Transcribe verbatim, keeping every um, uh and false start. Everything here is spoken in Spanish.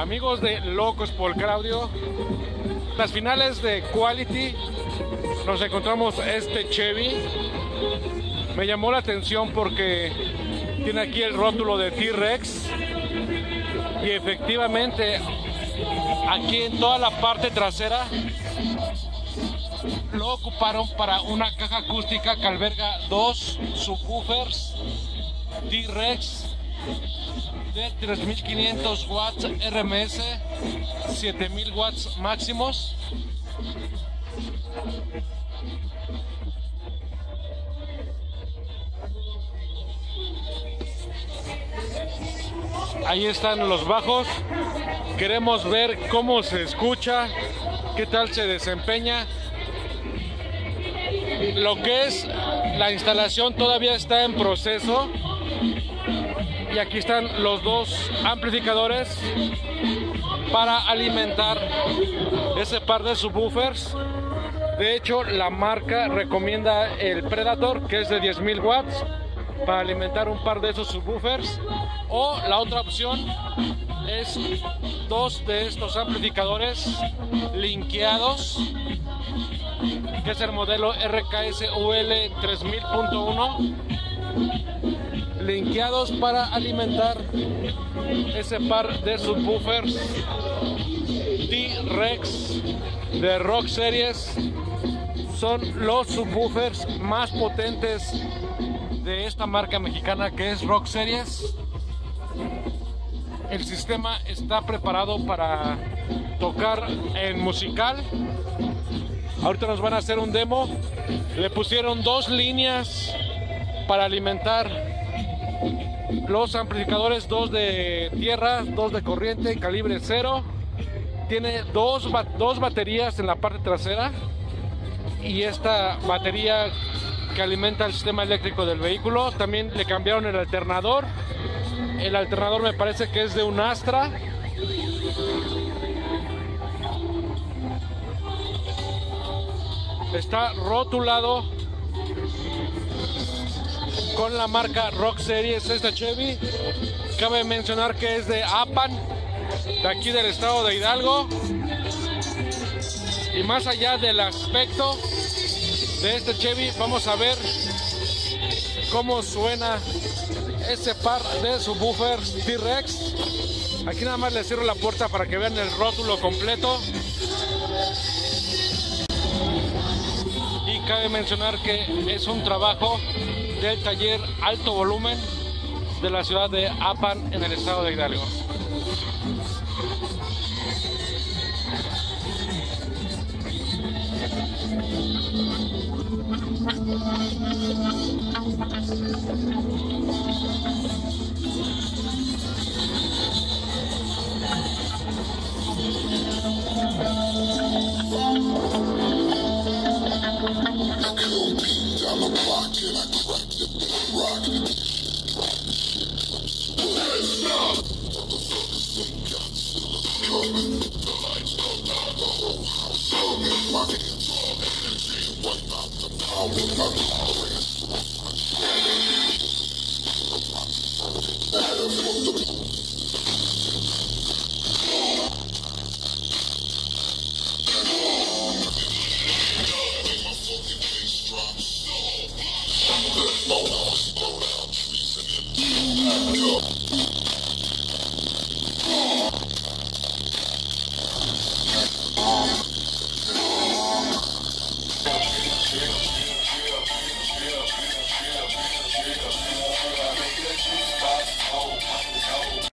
Amigos de Locos por Claudio, las finales de Quality nos encontramos este Chevy. Me llamó la atención porque tiene aquí el rótulo de T-Rex y efectivamente aquí en toda la parte trasera lo ocuparon para una caja acústica que alberga dos subwoofers T-Rex de tres mil quinientos watts R M S, siete mil watts máximos. Ahí están los bajos. Queremos ver cómo se escucha, qué tal se desempeña. Lo que es la instalación todavía está en proceso. Y aquí están los dos amplificadores para alimentar ese par de subwoofers. De hecho, la marca recomienda el Predator, que es de diez mil watts, para alimentar un par de esos subwoofers. O la otra opción es dos de estos amplificadores linkeados, que es el modelo R K S U L tres mil punto uno, linkeados para alimentar ese par de subwoofers T-Rex de Rock Series. Son los subwoofers más potentes de esta marca mexicana que es Rock Series. El sistema está preparado para tocar en musical. Ahorita nos van a hacer un demo. Le pusieron dos líneas para alimentar los amplificadores, dos de tierra, dos de corriente, calibre cero. Tiene dos, dos baterías en la parte trasera y esta batería que alimenta el sistema eléctrico del vehículo. También le cambiaron el alternador. El alternador me parece que es de un Astra. Está rotulado con la marca Rock Series este Chevy. Cabe mencionar que es de Apan, de aquí del estado de Hidalgo. Y más allá del aspecto de este Chevy, vamos a ver cómo suena ese par de subwoofers T-Rex. Aquí nada más les cierro la puerta para que vean el rótulo completo. Y cabe mencionar que es un trabajo del taller Alto Volumen de la ciudad de Apan, en el estado de Hidalgo. Oh,